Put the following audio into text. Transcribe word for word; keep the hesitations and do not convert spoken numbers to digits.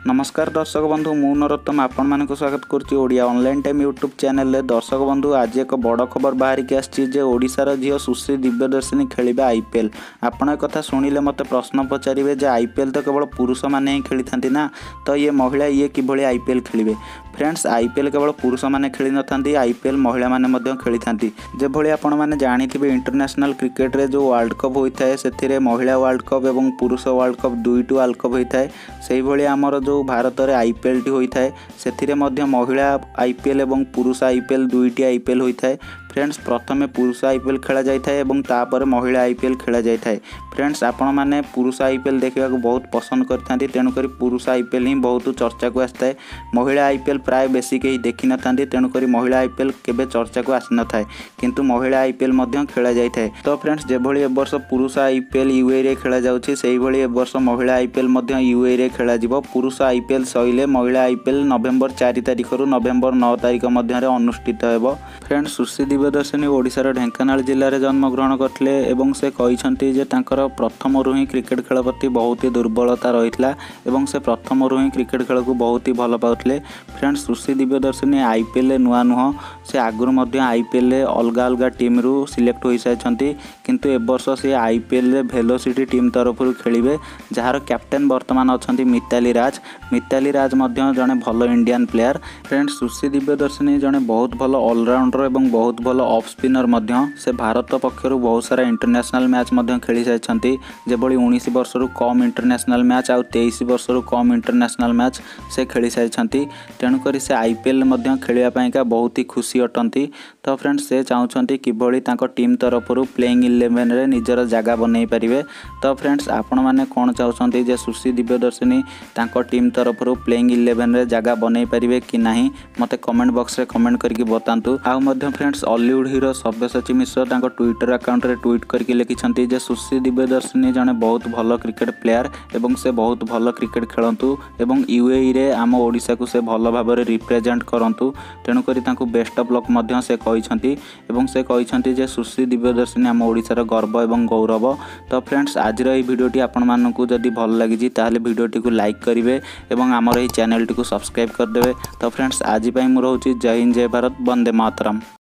नमस्कार दर्शक बंधु मु नरोत्तम आपण मानक स्वागत करुच्ची Odia online time YouTube channel रे। दर्शक बंधु आज एक बड़ खबर बाहर की आसी ओडिशार झील सुश्री दिव्यदर्शिनी खेलिबा आईपीएल। आपण एक कथा शुणिले मते प्रश्न पचारे जे आईपीएल तो केवल पुरुष माने ही खेली थांती ना, तो ये महिला ये किभली आईपीएल खेलिबे। फ्रेंड्स आईपीएल केवल पुरुष माने खेली न थांती, आईपीएल महिला माने मध्य खेली थांती। जे भली आपण माने जानिथिबे इंटरनेशनल क्रिकेट रे जो वर्ल्ड कप होता है सेथिरे महिला वर्ल्ड कप एवं पुरुष वर्ल्ड कप दुईटी वर्ल्ड कप होता है। सेही भली हमर जो भारत में आईपीएल टी होता है से महिला आईपीएल और पुरुष आईपीएल दुईटी आईपीएल होता है। फ्रेंड्स प्रथमे पुरुष आईपीएल खेला जाए और तापर महिला आईपीएल खेला जाए। फ्रेंड्स आपण मैंने पुरुष आईपीएल देखा बहुत पसंद करते, तेणुक पुरुष आईपीएल ही बहुत चर्चा को आसता है। महिला आईपीएल प्राय बेसी कहीं देखी न था, तेणुक महिला आईपीएल केबे चर्चा को आसी न था, किंतु महिला आईपीएल मध्य खेला जाए। तो फ्रेंड्स जो भली वर्ष पुरुष आईपीएल यूए रे खेला जाउछि सेही भली ए वर्ष महिला आईपीएल मध्य यूए रे खेला जिवो। पुरुष आईपीएल सहिले महिला आईपीएल नवेम्बर चार तारिख रु नवेम्बर नौ तारिख मध्य अनुष्ठित हेबो। फ्रेंड्स सुश्री दिव्यदर्शिनी ओडिशार ढेंकानाल जिले में जन्म ग्रहण करते एवं से कहते जे तांकर प्रथम रु ही क्रिकेट खेल प्रति बहुत ही दुर्बलता रही है, से प्रथम रु ही क्रिकेट खेल को बहुत ही भल पाते। फ्रेंड्स सुश्री दिव्यदर्शिनी आईपीएल नुआ नुह, से आगुरी आईपीएल अलग अलग टीम रु सिलेक्ट हो सारी, किंतु ए वर्ष से आईपीएल वेलोसिटी टीम तरफ खेलिबे, जार कैप्टेन वर्तमान अच्छा मिताली राज। मिताली राज जड़े भल Indian player. Friends Sushri Dibyadarshini जड़े बहुत भल ऑलराउंडर और बहुत भल ऑफ स्पिनर मध्य, से भारत पक्षर बहुत सारा इंटरनेशनल मैच खेली सारी, जेभली उन्नीस वर्ष रु कम इंटरनेशनल मैच आउ तेईस वर्ष रु कम इंटरनेशनल मैच से खेली सारी। तेणुक से आईपीएल खेलवाई बहुत ही खुशी अटंती। तो फ्रेंड्स से चाहते किभली तांको टीम तरफ प्लेइंग इलेवन रे निजर जगह बनई पारे। तो फ्रेंड्स आपण मैंने कौन चाहते जे सुश्री दिव्यदर्शिनी तांको टीम तरफ प्लेइंग इलेवन रे जगह बनई पारे कि नहीं, मते कमेंट बॉक्स रे कमेंट करके बतातु। आउ मध्य friends Hollywood hero Sabyasachi Mishra तांको ट्विटर अकाउंट रे ट्वीट करके लिखिछंती जे सुश्री दिव्यदर्शिनी जने बहुत भल क्रिकेट प्लेयर एवं से बहुत भल क्रिकेट खेलंतु एवं यूएई रे आम ओडिशा को से भल भाव में रिप्रेजेंट करंतु। तेणुक बेस्ट ऑफ लक मध्य से कहते एवं से कहते जे सुश्री दिव्यदर्शिनी आम ओडिशार गर्व एवं गौरव। तो फ्रेंड्स आज ये भिडियोटी आपण मानकु जदि भल लगी ताहले भिडियोटी को लाइक करेंगे एवं आमर ये चैनल टी को सब्सक्राइब करदे। तो फ्रेंड्स आज मुझे जय हिंद जय भारत वंदे मातरम।